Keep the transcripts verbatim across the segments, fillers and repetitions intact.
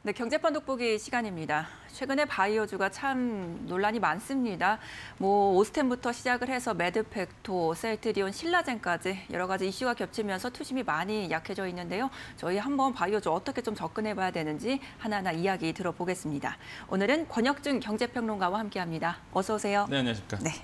네, 경제판 돋보기 시간입니다. 최근에 바이오주가 참 논란이 많습니다. 뭐 오스템부터 시작을 해서 매드팩토, 셀트리온, 신라젠까지 여러 가지 이슈가 겹치면서 투심이 많이 약해져 있는데요. 저희 한번 바이오주 어떻게 좀 접근해봐야 되는지 하나하나 이야기 들어보겠습니다. 오늘은 권혁준 경제평론가와 함께합니다. 어서 오세요. 네, 안녕하십니까. 네.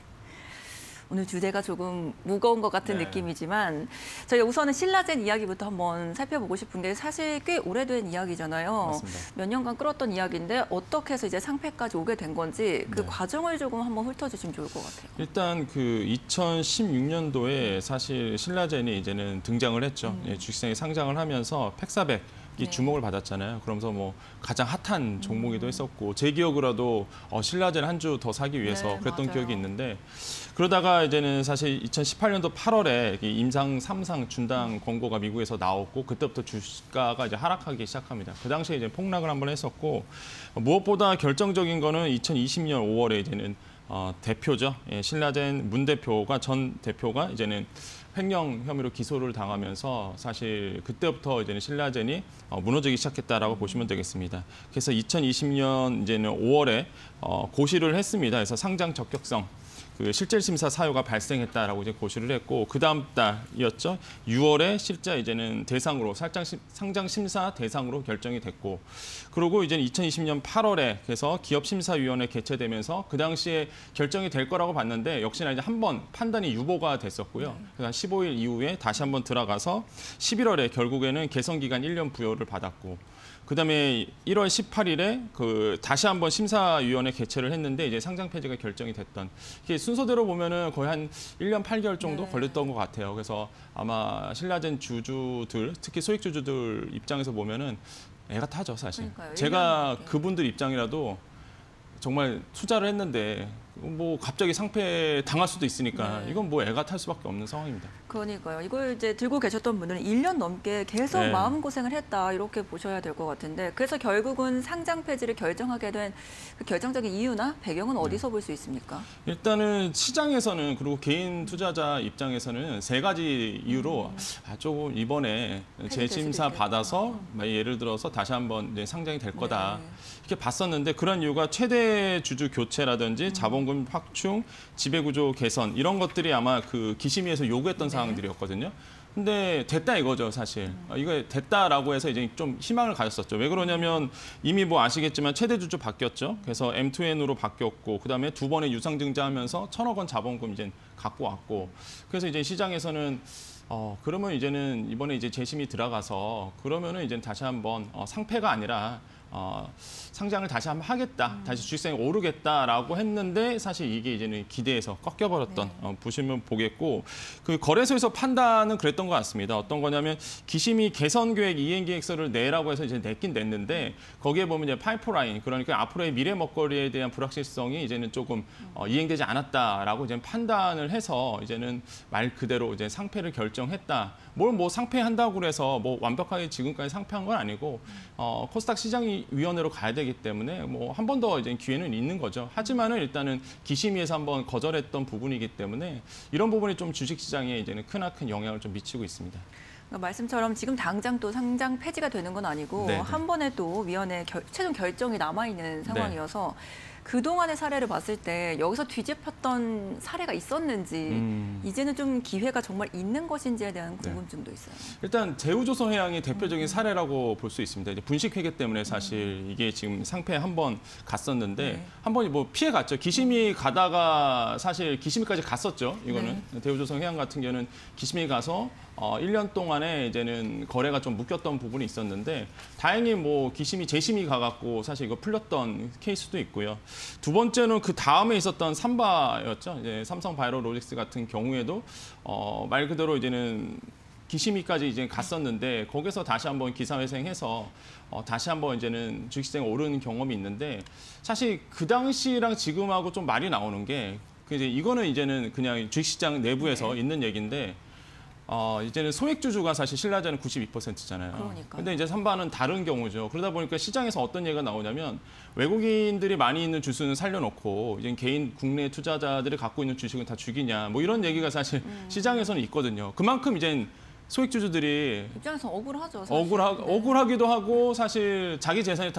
오늘 주제가 조금 무거운 것 같은 네. 느낌이지만 저희 우선은 신라젠 이야기부터 한번 살펴보고 싶은데 사실 꽤 오래된 이야기잖아요. 맞습니다. 몇 년간 끌었던 이야기인데 어떻게 해서 이제 상패까지 오게 된 건지 그 네. 과정을 조금 한번 훑어주시면 좋을 것 같아요. 일단 그 이천십육 년도에 사실 신라젠이 이제는 등장을 했죠. 음. 예, 주식시장에 상장을 하면서 팩사백 이 네. 주목을 받았잖아요. 그러면서 뭐 가장 핫한 종목이기도 했었고 제 기억으로도 어, 신라젠 한 주 더 사기 위해서 네, 그랬던 맞아요. 기억이 있는데 그러다가 이제는 사실 이천십팔 년도 팔월에 임상 삼 상 준당 권고가 미국에서 나왔고 그때부터 주가가 이제 하락하기 시작합니다. 그 당시에 이제 폭락을 한번 했었고 무엇보다 결정적인 거는 이천이십 년 오월에 이제는 어, 대표죠. 예, 신라젠 문 대표가 전 대표가 이제는 횡령 혐의로 기소를 당하면서 사실 그때부터 이제는 신라젠이 어, 무너지기 시작했다라고 보시면 되겠습니다. 그래서 이천이십 년 이제는 오월에 어, 고시를 했습니다. 그래서 상장 적격성 그 실질 심사 사유가 발생했다라고 이제 고시를 했고 그 다음 달이었죠. 유월에 실제 이제는 대상으로 살짝 상장 심사 대상으로 결정이 됐고 그리고 이제 이천이십 년 팔월에 그래서 기업심사위원회 개최되면서 그 당시에 결정이 될 거라고 봤는데 역시나 이제 한 번 판단이 유보가 됐었고요. 그래서 한 십오 일 이후에 다시 한번 들어가서 십일월에 결국에는 개선 기간 일 년 부여를 받았고. 그다음에 일월 십팔일에 그 다시 한번 심사위원회 개최를 했는데 이제 상장 폐지가 결정이 됐던 이게 순서대로 보면은 거의 한 일 년 팔 개월 정도 네. 걸렸던 것 같아요. 그래서 아마 신라젠 주주들 특히 소액 주주들 입장에서 보면은 애가 타죠 사실. 그러니까요. 제가 그분들 입장이라도 정말 투자를 했는데 뭐 갑자기 상패 당할 수도 있으니까 네. 이건 뭐 애가 탈 수밖에 없는 상황입니다. 그러니까요. 이걸 이제 들고 계셨던 분들은 일 년 넘게 계속 네. 마음고생을 했다 이렇게 보셔야 될 것 같은데 그래서 결국은 상장 폐지를 결정하게 된 그 결정적인 이유나 배경은 어디서 볼 수 있습니까? 일단은 시장에서는 그리고 개인 투자자 입장에서는 세 가지 이유로 음. 아, 조금 이번에 폐지될 수도 재심사 있겠다. 받아서 예를 들어서 다시 한번 이제 상장이 될 거다. 네. 이렇게 봤었는데 그런 이유가 최대 주주 교체라든지 음. 자본금 확충, 지배구조 개선 이런 것들이 아마 그 기심위에서 요구했던 네. 사항들이었거든요. 근데 됐다 이거죠, 사실. 음. 이거 됐다라고 해서 이제 좀 희망을 가졌었죠. 왜 그러냐면 이미 뭐 아시겠지만 최대 주주 바뀌었죠. 그래서 엠 투 엔으로 바뀌었고 그다음에 두 번의 유상증자하면서 천억 원 자본금 이제 갖고 왔고 그래서 이제 시장에서는 어 그러면 이제는 이번에 이제 재심이 들어가서 그러면은 이제 다시 한번 어, 상패가 아니라 어, 상장을 다시 한번 하겠다, 음. 다시 주식시장에 오르겠다라고 했는데 사실 이게 이제는 기대에서 꺾여버렸던 네. 어, 보시면 보겠고 그 거래소에서 판단은 그랬던 것 같습니다. 어떤 거냐면 기심이 개선 계획 이행 계획서를 내라고 해서 이제 냈긴 냈는데 거기에 보면 이제 파이프라인 그러니까 앞으로의 미래 먹거리에 대한 불확실성이 이제는 조금 어, 이행되지 않았다라고 이제 판단을 해서 이제는 말 그대로 이제 상패를 결정했다. 뭘 뭐 상패한다고 해서 뭐 완벽하게 지금까지 상패한 건 아니고 어, 코스닥 시장이 위원회로 가야 되기 때문에 뭐 한 번 더 이제 기회는 있는 거죠. 하지만은 일단은 기심위에서 한번 거절했던 부분이기 때문에 이런 부분이 좀 주식시장에 이제는 크나큰 영향을 좀 미치고 있습니다. 그러니까 말씀처럼 지금 당장 또 상장 폐지가 되는 건 아니고 네네. 한 번에 또 위원회 결, 최종 결정이 남아 있는 상황이어서. 네. 그동안의 사례를 봤을 때 여기서 뒤집혔던 사례가 있었는지 음. 이제는 좀 기회가 정말 있는 것인지에 대한 궁금증도 네. 있어요. 일단 제우조선해양이 대표적인 음. 사례라고 볼 수 있습니다. 이제 분식회계 때문에 사실 음. 이게 지금 상패에 한 번 갔었는데 네. 한 번이 뭐 피해 갔죠. 기심이 가다가 사실 기심이까지 갔었죠. 이거는 네. 대우조선해양 같은 경우는 기심이 가서 어, 일 년 동안에 이제는 거래가 좀 묶였던 부분이 있었는데 다행히 뭐 기심이 재심이 가갖고 사실 이거 풀렸던 케이스도 있고요. 두 번째는 그 다음에 있었던 삼바였죠. 이제 삼성 바이오로직스 같은 경우에도 어, 말 그대로 이제는 기심이까지 이제 갔었는데 거기서 다시 한번 기사회생해서 어, 다시 한번 이제는 주식시장에 오르는 경험이 있는데 사실 그 당시랑 지금하고 좀 말이 나오는 게 이제 이거는 이제는 그냥 주식시장 내부에서 네. 있는 얘기인데. 어, 이제는 소액주주가 사실 신라젠은 구십이 퍼센트잖아요. 그러니까요. 근데 이제 삼바는 다른 경우죠. 그러다 보니까 시장에서 어떤 얘기가 나오냐면 외국인들이 많이 있는 주수는 살려놓고 이제 개인 국내 투자자들이 갖고 있는 주식은 다 죽이냐 뭐 이런 얘기가 사실 음. 시장에서는 있거든요. 그만큼 이제 소액주주들이 입장에서 억울하죠. 사실. 억울하, 네. 억울하기도 하고 사실 자기 재산이 다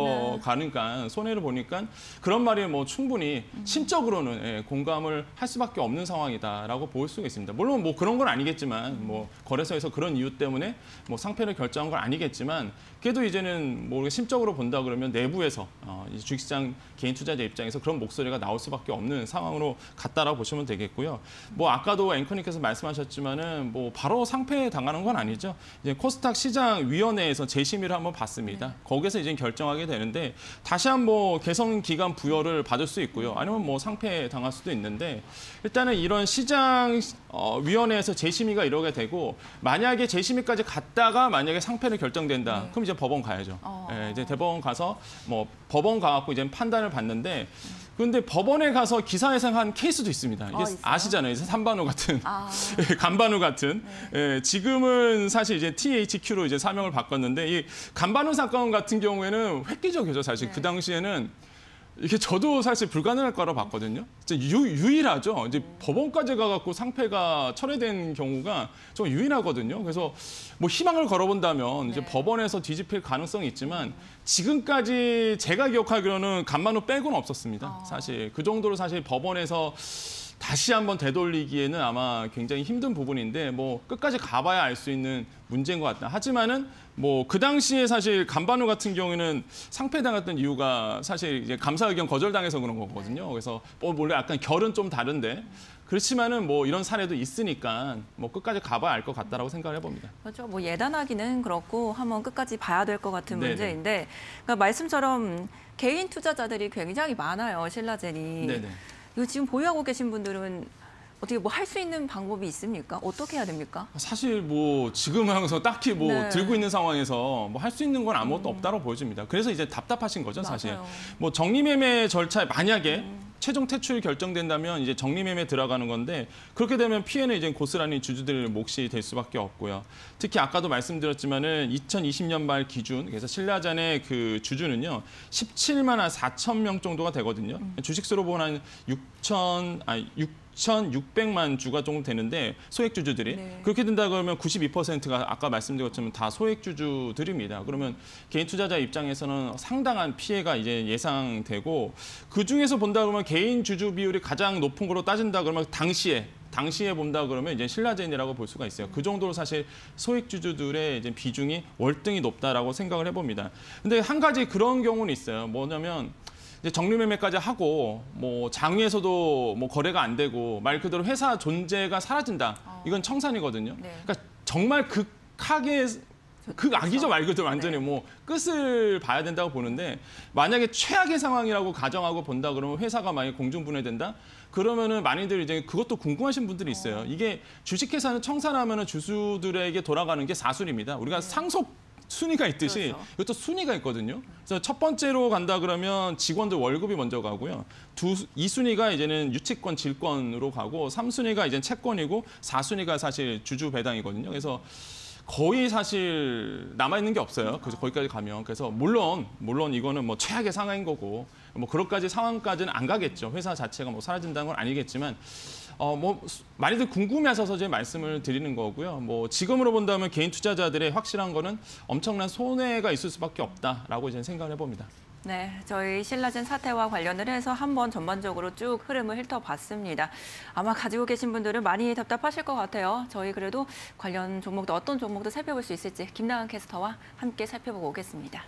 잃어가니까 네. 손해를 보니까 그런 말이 뭐 충분히 음. 심적으로는 예, 공감을 할 수밖에 없는 상황이다라고 볼 수가 있습니다. 물론 뭐 그런 건 아니겠지만 음. 뭐 거래소에서 그런 이유 때문에 뭐 상패를 결정한 건 아니겠지만 그래도 이제는 뭐 심적으로 본다 그러면 내부에서 어, 이 주식시장 개인 투자자 입장에서 그런 목소리가 나올 수밖에 없는 상황으로 갔다라고 보시면 되겠고요. 뭐 아까도 앵커님께서 말씀하셨지만은 뭐 바로 상패 당하는 건 아니죠. 이제 코스닥 시장위원회에서 재심의를 한번 받습니다. 네. 거기서 이제 결정하게 되는데 다시 한번 개선 기간 부여를 받을 수 있고요. 아니면 뭐 상패 당할 수도 있는데 일단은 이런 시장 어, 위원회에서 재심의가 이루어게 되고 만약에 재심의까지 갔다가 만약에 상패를 결정된다. 네. 그럼 이제 법원 가야죠. 어... 예, 이제 대법원 가서 뭐 법원 가갖고 이제 판단을 받는데. 그런데 법원에 가서 기사회생 한 케이스도 있습니다. 이게 어, 아시잖아요. 이제 삼반우 같은, 아. 간반우 같은. 네. 예, 지금은 사실 이제 티에이치큐로 이제 사명을 바꿨는데 이 간반우 사건 같은 경우에는 획기적이죠. 사실 네. 그 당시에는 이게 저도 사실 불가능할 거라 봤거든요. 진짜 유, 유일하죠. 이제 음. 법원까지 가갖고 상패가 철회된 경우가 좀 유일하거든요. 그래서 뭐 희망을 걸어본다면 네. 이제 법원에서 뒤집힐 가능성이 있지만 음. 지금까지 제가 기억하기로는 간만우 빼고는 없었습니다. 어. 사실 그 정도로 사실 법원에서 다시 한번 되돌리기에는 아마 굉장히 힘든 부분인데 뭐 끝까지 가봐야 알 수 있는 문제인 것 같다. 하지만은 뭐 그 당시에 사실 간반우 같은 경우에는 상패당했던 이유가 사실 이제 감사 의견 거절당해서 그런 거거든요. 그래서 뭐 원래 약간 결은 좀 다른데 그렇지만은 뭐 이런 사례도 있으니까 뭐 끝까지 가봐야 알 것 같다라고 생각을 해봅니다. 그렇죠. 뭐 예단하기는 그렇고 한번 끝까지 봐야 될 것 같은 네네. 문제인데 그러니까 말씀처럼 개인 투자자들이 굉장히 많아요. 신라젠이. 네네. 이거 지금 보유하고 계신 분들은 어떻게 뭐 할 수 있는 방법이 있습니까? 어떻게 해야 됩니까? 사실 뭐 지금 하면서 딱히 뭐 네. 들고 있는 상황에서 뭐 할 수 있는 건 아무것도 음. 없다고 보여집니다. 그래서 이제 답답하신 거죠, 사실. 맞아요. 뭐 정리매매 절차에 만약에 음. 최종 퇴출이 결정된다면 이제 정리매매 들어가는 건데 그렇게 되면 피해는 이제 고스란히 주주들 몫이 될 수밖에 없고요. 특히 아까도 말씀드렸지만은 이천이십 년 말 기준 그래서 신라젠의 그 주주는요 십칠만 한 사천 명 정도가 되거든요. 음. 주식수로 보면 한 육천 아니 육천육백만 주가 정도 되는데 소액 주주들이 네. 그렇게 된다 그러면 구십이 퍼센트가 아까 말씀드린 것처럼 다 소액 주주들입니다. 그러면 개인 투자자 입장에서는 상당한 피해가 이제 예상되고 그 중에서 본다 그러면 개인 주주 비율이 가장 높은 거로 따진다 그러면 당시에 당시에 본다 그러면 이제 신라젠이라고 볼 수가 있어요. 그 정도로 사실 소액 주주들의 이제 비중이 월등히 높다라고 생각을 해봅니다. 근데 한 가지 그런 경우는 있어요. 뭐냐면 이제 정리매매까지 하고 뭐 장외에서도 뭐 거래가 안 되고 말 그대로 회사 존재가 사라진다. 이건 청산이거든요. 네. 그러니까 정말 극하게 극악이죠 말 그대로 완전히 네. 뭐 끝을 봐야 된다고 보는데 만약에 최악의 상황이라고 가정하고 본다 그러면 회사가 만약에 공중분해된다. 그러면은 많이들 이제 그것도 궁금하신 분들이 있어요. 어. 이게 주식회사는 청산하면은 주주들에게 돌아가는 게 사순입니다. 우리가 네. 상속 순위가 있듯이 그렇죠. 이것도 순위가 있거든요. 그래서 첫 번째로 간다 그러면 직원들 월급이 먼저 가고요. 두, 이 순위가 이제는 유치권, 질권으로 가고 삼 순위가 이제 채권이고 사 순위가 사실 주주 배당이거든요. 그래서 거의 사실 남아있는 게 없어요. 그래서 거기까지 가면. 그래서 물론 물론 이거는 뭐 최악의 상황인 거고 뭐 그렇까지 상황까지는 안 가겠죠. 회사 자체가 뭐 사라진다는 건 아니겠지만 어, 뭐 많이들 궁금해하셔서 제 말씀을 드리는 거고요. 뭐 지금으로 본다면 개인 투자자들의 확실한 거는 엄청난 손해가 있을 수밖에 없다라고 이제 생각을 해봅니다. 네, 저희 신라젠 사태와 관련을 해서 한번 전반적으로 쭉 흐름을 훑어봤습니다. 아마 가지고 계신 분들은 많이 답답하실 것 같아요. 저희 그래도 관련 종목도 어떤 종목도 살펴볼 수 있을지 김나은 캐스터와 함께 살펴보고 오겠습니다.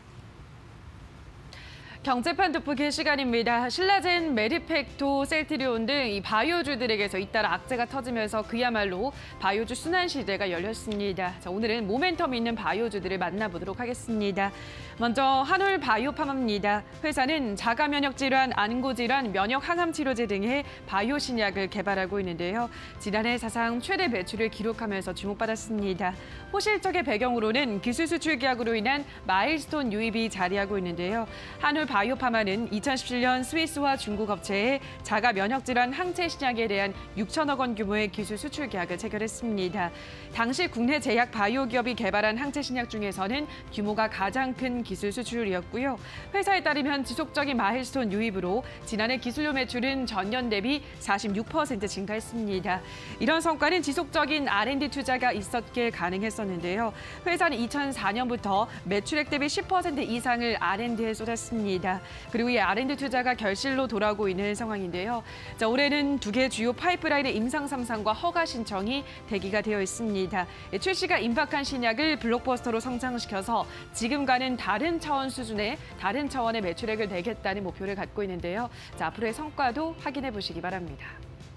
경제판 돋보기 시간입니다. 신라젠, 메디팩토, 셀트리온 등 이 바이오주들에게서 잇따라 악재가 터지면서 그야말로 바이오주 순환 시대가 열렸습니다. 자, 오늘은 모멘텀 있는 바이오주들을 만나보도록 하겠습니다. 먼저 한올 바이오팜입니다. 회사는 자가 면역 질환, 안고 질환, 면역 항암 치료제 등의 바이오 신약을 개발하고 있는데요. 지난해 사상 최대 매출을 기록하면서 주목받았습니다. 호실적의 배경으로는 기술 수출 계약으로 인한 마일스톤 유입이 자리하고 있는데요. 한올 바이오파마는 이천십칠 년 스위스와 중국 업체에 자가 면역질환 항체 신약에 대한 육천억 원 규모의 기술 수출 계약을 체결했습니다. 당시 국내 제약 바이오 기업이 개발한 항체 신약 중에서는 규모가 가장 큰 기술 수출이었고요. 회사에 따르면 지속적인 마일스톤 유입으로 지난해 기술료 매출은 전년 대비 사십육 퍼센트 증가했습니다. 이런 성과는 지속적인 알 앤 디 투자가 있었기에 가능했었는데요. 회사는 이천사 년부터 매출액 대비 십 퍼센트 이상을 알 앤 디에 쏟았습니다. 그리고 이 알 앤 디 투자가 결실로 돌아오고 있는 상황인데요. 자, 올해는 두 개 주요 파이프라인의 임상 삼 상과 허가 신청이 대기가 되어 있습니다. 출시가 임박한 신약을 블록버스터로 성장시켜서 지금과는 다른 차원 수준의 다른 차원의 매출액을 내겠다는 목표를 갖고 있는데요. 자, 앞으로의 성과도 확인해 보시기 바랍니다.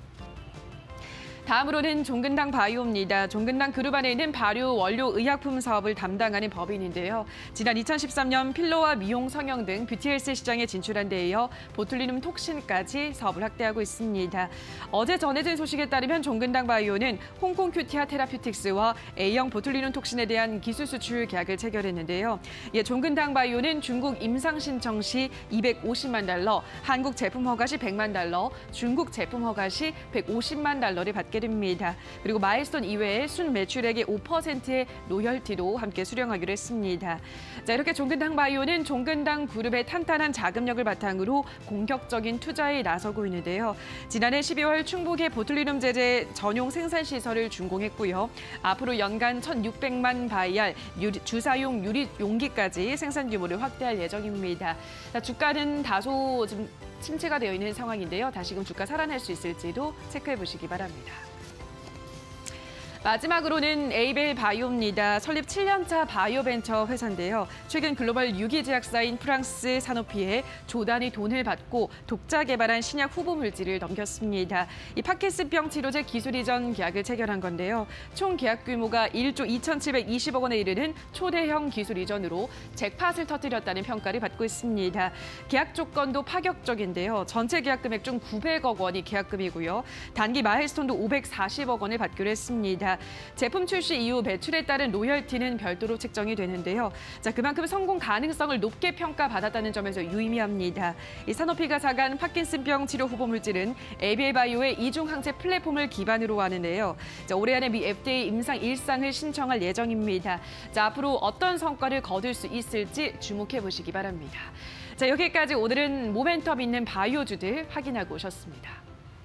다음으로는 종근당 바이오입니다. 종근당 그룹 안에 있는 발효 원료 의약품 사업을 담당하는 법인인데요. 지난 이천십삼 년 필러와 미용 성형 등 뷰티 헬스 시장에 진출한 데 이어 보툴리눔 톡신까지 사업을 확대하고 있습니다. 어제 전해진 소식에 따르면 종근당 바이오는 홍콩 큐티아 테라퓨틱스와 A형 보툴리눔 톡신에 대한 기술 수출 계약을 체결했는데요. 예, 종근당 바이오는 중국 임상 신청 시 이백오십만 달러, 한국 제품 허가 시 백만 달러, 중국 제품 허가 시 백오십만 달러를 받게 됩니다. 그리고 마일스톤 이외에 순 매출액의 오 퍼센트의 로열티도 함께 수령하기로 했습니다. 자, 이렇게 종근당 바이오는 종근당 그룹의 탄탄한 자금력을 바탕으로 공격적인 투자에 나서고 있는데요. 지난해 십이월 충북의 보툴리눔 제제 전용 생산 시설을 준공했고요. 앞으로 연간 천육백만 바이알 유리, 주사용 유리 용기까지 생산 규모를 확대할 예정입니다. 자, 주가는 다소 좀 침체가 되어 있는 상황인데요. 다시금 주가 살아날 수 있을지도 체크해 보시기 바랍니다. 마지막으로는 에이벨 바이오입니다. 설립 칠 년차 바이오 벤처 회사인데요. 최근 글로벌 유기 제약사인 프랑스 사노피에 조단위 돈을 받고 독자 개발한 신약 후보 물질을 넘겼습니다. 이 파킨슨병 치료제 기술 이전 계약을 체결한 건데요. 총 계약 규모가 일조 이천칠백이십억 원에 이르는 초대형 기술 이전으로 잭팟을 터뜨렸다는 평가를 받고 있습니다. 계약 조건도 파격적인데요. 전체 계약 금액 중 구백억 원이 계약금이고요. 단기 마일스톤도 오백사십억 원을 받기로 했습니다. 제품 출시 이후 매출에 따른 로열티는 별도로 책정이 되는데요. 자, 그만큼 성공 가능성을 높게 평가받았다는 점에서 유의미합니다. 이 사노피가 사간 파킨슨병 치료 후보 물질은 에이비엘 바이오의 이중 항체 플랫폼을 기반으로 하는데요. 자, 올해 안에 미 에프디에이 임상 일 상을 신청할 예정입니다. 자, 앞으로 어떤 성과를 거둘 수 있을지 주목해 보시기 바랍니다. 자, 여기까지 오늘은 모멘텀 있는 바이오주들 확인하고 오셨습니다.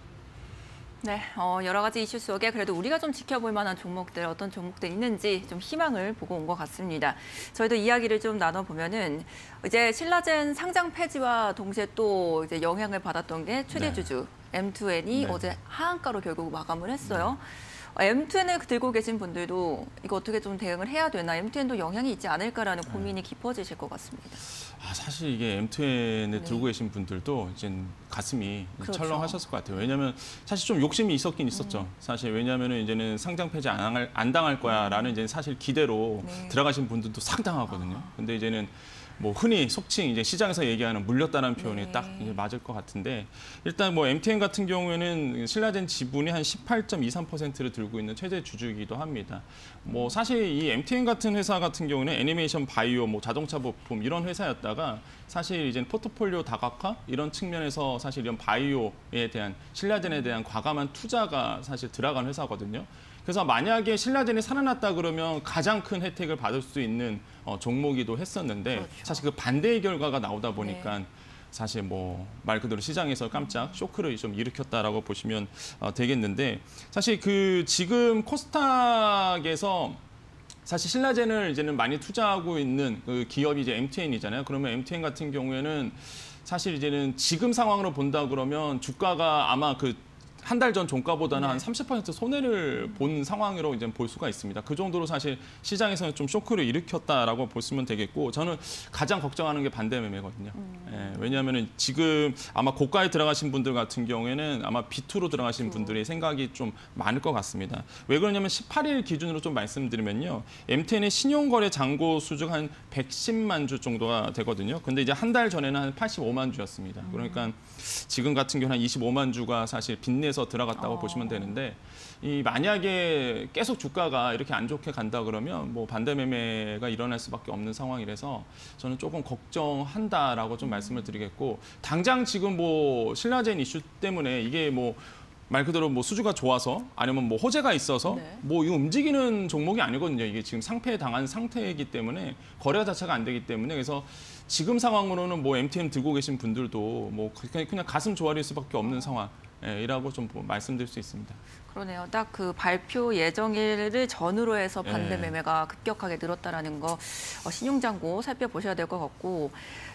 네, 어, 여러 가지 이슈 속에 그래도 우리가 좀 지켜볼 만한 종목들, 어떤 종목들 있는지 좀 희망을 보고 온 것 같습니다. 저희도 이야기를 좀 나눠보면은 이제 신라젠 상장 폐지와 동시에 또 이제 영향을 받았던 게 최대 주주 네. 엠투엔이 네. 어제 하한가로 결국 마감을 했어요. 네. 엠투엔을 들고 계신 분들도 이거 어떻게 좀 대응을 해야 되나, 엠투엔도 영향이 있지 않을까라는 고민이 깊어지실 것 같습니다. 아, 사실 이게 엠투엔을 네. 들고 계신 분들도 이제 가슴이 그렇죠. 철렁하셨을 것 같아요. 왜냐하면 사실 좀 욕심이 있었긴 있었죠. 음. 사실 왜냐하면 이제는 상장 폐지 안, 할, 안 당할 거야라는 이제 사실 기대로 네. 들어가신 분들도 상당하거든요. 아. 근데 이제는 뭐 흔히 속칭 이제 시장에서 얘기하는 물렸다는 표현이 네. 딱 이제 맞을 것 같은데, 일단 뭐 엠티엔 같은 경우에는 신라젠 지분이 한 십팔 점 이삼 퍼센트를 들고 있는 최대 주주이기도 합니다. 뭐 사실 이 엠티엔 같은 회사 같은 경우는 애니메이션 바이오, 뭐 자동차 부품 이런 회사였다가 사실 이제 포트폴리오 다각화 이런 측면에서 사실 이런 바이오에 대한 신라젠에 대한 과감한 투자가 사실 들어간 회사거든요. 그래서 만약에 신라젠이 살아났다 그러면 가장 큰 혜택을 받을 수 있는 어, 종목이기도 했었는데 그렇죠. 사실 그 반대의 결과가 나오다 보니까 네. 사실 뭐 말 그대로 시장에서 깜짝 쇼크를 좀 일으켰다라고 보시면 어, 되겠는데, 사실 그 지금 코스닥에서 사실 신라젠을 이제는 많이 투자하고 있는 그 기업이 이제 엠티엔이잖아요. 그러면 엠티엔 같은 경우에는 사실 이제는 지금 상황으로 본다 그러면 주가가 아마 그 한 달 전 종가보다는 네. 한 삼십 퍼센트 손해를 본 상황으로 이제 볼 수가 있습니다. 그 정도로 사실 시장에서는 좀 쇼크를 일으켰다라고 보시면 되겠고, 저는 가장 걱정하는 게 반대 매매거든요. 음. 예, 왜냐하면 지금 아마 고가에 들어가신 분들 같은 경우에는 아마 비투로 들어가신 분들의 생각이 좀 많을 것 같습니다. 왜 그러냐면 십팔 일 기준으로 좀 말씀드리면요, 엠티엔의 신용거래 잔고 수주가 한 백십만 주 정도가 되거든요. 근데 이제 한 달 전에는 한 팔십오만 주였습니다. 그러니까 지금 같은 경우는 한 이십오만 주가 사실 빚내 밴드에서 들어갔다고 어. 보시면 되는데 이 만약에 계속 주가가 이렇게 안 좋게 간다 그러면 뭐 반대 매매가 일어날 수밖에 없는 상황이라서 저는 조금 걱정한다라고 좀 말씀을 드리겠고 당장 지금 뭐 신라젠 이슈 때문에 이게 뭐 말 그대로 뭐 수주가 좋아서 아니면 뭐 호재가 있어서 네. 뭐 이거 움직이는 종목이 아니거든요. 이게 지금 상패에 당한 상태이기 때문에 거래가 자체가 안 되기 때문에 그래서 지금 상황으로는 뭐 엠티엠 들고 계신 분들도 뭐 그냥, 그냥 가슴 조아릴 수밖에 없는 상황이라고 좀 말씀드릴 수 있습니다. 그러네요. 딱 그 발표 예정일을 전후로 해서 반대 예. 매매가 급격하게 늘었다라는 거 어, 신용장고 살펴보셔야 될 것 같고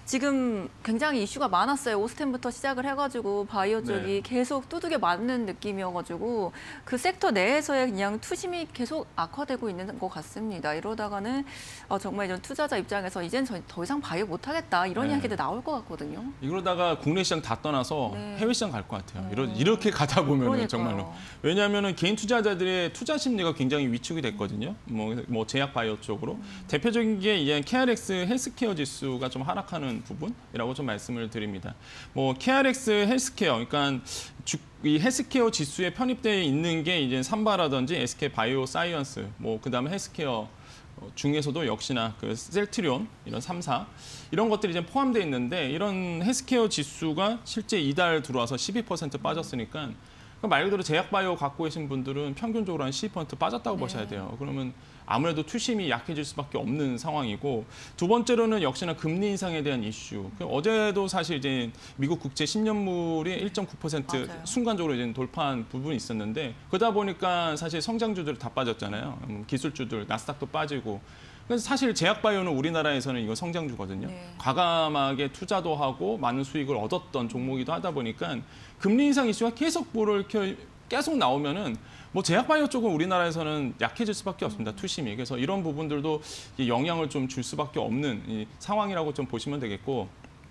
지금 굉장히 이슈가 많았어요. 오스템부터 시작을 해가지고 바이오 쪽이 네. 계속 두둑에 맞는 느낌이어가지고 그 섹터 내에서의 그냥 투심이 계속 악화되고 있는 것 같습니다. 이러다가는 어, 정말 이런 투자자 입장에서 이젠 저- 더 이상 바이오 못하겠다 이런 네. 이야기도 나올 것 같거든요. 이러다가 국내 시장 다 떠나서 네. 해외 시장 갈 것 같아요. 이러, 어. 이렇게 가다 보면 그러니까요. 정말로. 왜냐하면 개인 투자자들의 투자 심리가 굉장히 위축이 됐거든요. 뭐, 뭐 제약 바이오 쪽으로. 음. 대표적인 게 이제 케이알엑스 헬스케어 지수가 좀 하락하는 부분이라고 좀 말씀을 드립니다. 뭐 케이알엑스 헬스케어, 그러니까 주, 이 헬스케어 지수에 편입되어 있는 게 이제 삼바라든지 에스케이 바이오 사이언스, 뭐 그다음에 헬스케어 어, 중에서도 역시나 그 셀트리온 이런 삼 사 이런 것들이 이제 포함되어 있는데 이런 헬스케어 지수가 실제 이달 들어와서 십이 퍼센트 빠졌으니까 그러니까 말 그대로 제약바이오 갖고 계신 분들은 평균적으로 한 십이 퍼센트 빠졌다고 네. 보셔야 돼요. 그러면 아무래도 투심이 약해질 수밖에 없는 상황이고 두 번째로는 역시나 금리 인상에 대한 이슈. 그 어제도 사실 이제 미국 국채 십 년물이 일 점 구 퍼센트 맞아요. 순간적으로 이제 돌파한 부분이 있었는데 그러다 보니까 사실 성장주들 다 빠졌잖아요. 음, 기술주들 나스닥도 빠지고. 그래서 사실 제약바이오는 우리나라에서는 이거 성장주거든요. 네. 과감하게 투자도 하고 많은 수익을 얻었던 종목이기도 하다 보니까 금리 인상 이슈가 계속 뭐를 이렇게 계속 나오면은 뭐 제약바이오 쪽은 우리나라에서는 약해질 수밖에 없습니다. 투심이. 그래서 이런 부분들도 이 영향을 좀 줄 수밖에 없는 이 상황이라고 좀 보시면 되겠고.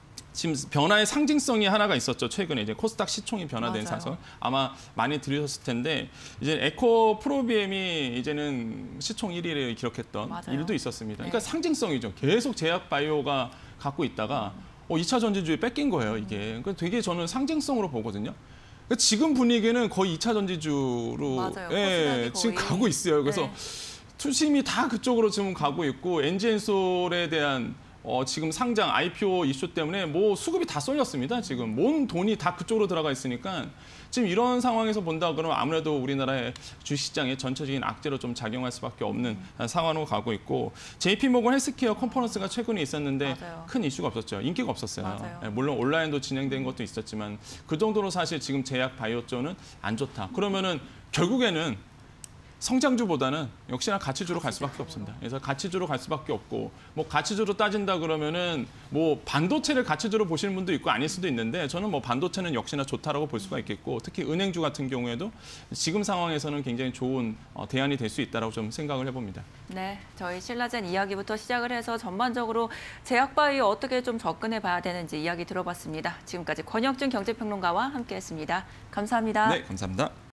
지금 변화의 상징성이 하나가 있었죠. 최근에 이제 코스닥 시총이 변화된 맞아요. 사설 아마 많이 들으셨을 텐데 이제 에코 프로비엠이 이제는 시총 일 위를 기록했던 맞아요. 일도 있었습니다. 네. 그러니까 상징성이죠. 계속 제약 바이오가 갖고 있다가 어, 이 차 전지주에 뺏긴 거예요. 이게. 그러니까 되게 저는 상징성으로 보거든요. 그러니까 지금 분위기는 거의 이 차 전지주로 맞아요. 예, 코스닥이 지금 거의. 가고 있어요. 그래서 네. 투심이 다 그쪽으로 지금 가고 있고 엔지엔솔에 대한 어, 지금 상장 아이피오 이슈 때문에 뭐 수급이 다 쏠렸습니다. 지금 온 돈이 다 그쪽으로 들어가 있으니까 지금 이런 상황에서 본다 그러면 아무래도 우리나라의 주식시장에 전체적인 악재로 좀 작용할 수밖에 없는 상황으로 가고 있고 제이피모건 헬스케어 컨퍼런스가 최근에 있었는데 맞아요. 큰 이슈가 없었죠. 인기가 없었어요. 맞아요. 예, 물론 온라인도 진행된 것도 있었지만 그 정도로 사실 지금 제약 바이오 쪽은 안 좋다. 그러면은 결국에는 성장주보다는 역시나 가치주로 갈 수밖에 없습니다. 그래서 가치주로 갈 수밖에 없고 뭐 가치주로 따진다 그러면은 뭐 반도체를 가치주로 보시는 분도 있고 아닐 수도 있는데 저는 뭐 반도체는 역시나 좋다라고 볼 수가 있겠고 특히 은행주 같은 경우에도 지금 상황에서는 굉장히 좋은 어, 대안이 될 수 있다라고 좀 생각을 해봅니다. 네, 저희 신라젠 이야기부터 시작을 해서 전반적으로 제약바이오 어떻게 좀 접근해 봐야 되는지 이야기 들어봤습니다. 지금까지 권혁준 경제평론가와 함께했습니다. 감사합니다. 네, 감사합니다.